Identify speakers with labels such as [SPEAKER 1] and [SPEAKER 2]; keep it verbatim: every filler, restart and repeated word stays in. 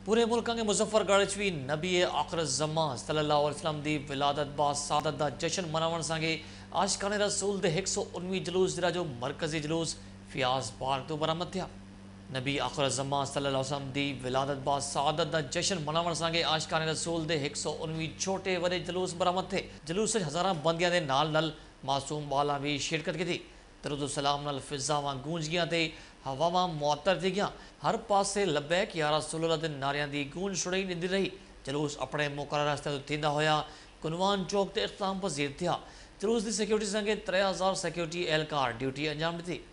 [SPEAKER 1] पूरे मुल्क के मुजफ्फरगढ़ भी नबी आखिर ज़मा सल्लल्लाहु अलैहि वसल्लम दी विलादत बा सादत दा जश्न मनावन संगे आशिकाने रसूल दे एक सौ उन्नवी जलूस जिला जो मरकजी जलूस फियाज पार्क तो बरामद थिया। नबी आखिर ज़मा सल्लल्लाहु अलैहि वसल्लम दी विलादत बा सादत दा जश्न मनावन संगे आशिकाने रसूल दे एक सौ उन्नवी छोटे वडे जलूस बरामद थे। जलूस हज़ारा बंदियां दे नाल नाल मासूम बाला भी शिरकत की थी। दरूद सलाम नाल फिजावां गूंज गया ते हवावां मुअत्तर थी गया। हर पासे लब्बैक या रसूलुल्लाह दे नारियां दी गूंज छुड़ई नींदी रही। जलूस अपने मुकर्रर रास्ते तो थींदा होया कुनवान चौक ते इख्तिताम पज़ीर थिया। जलूस की सिक्योरिटी संगे त्रे हज़ार सिक्योरिटी एहलकार ड्यूटी अंजाम दी।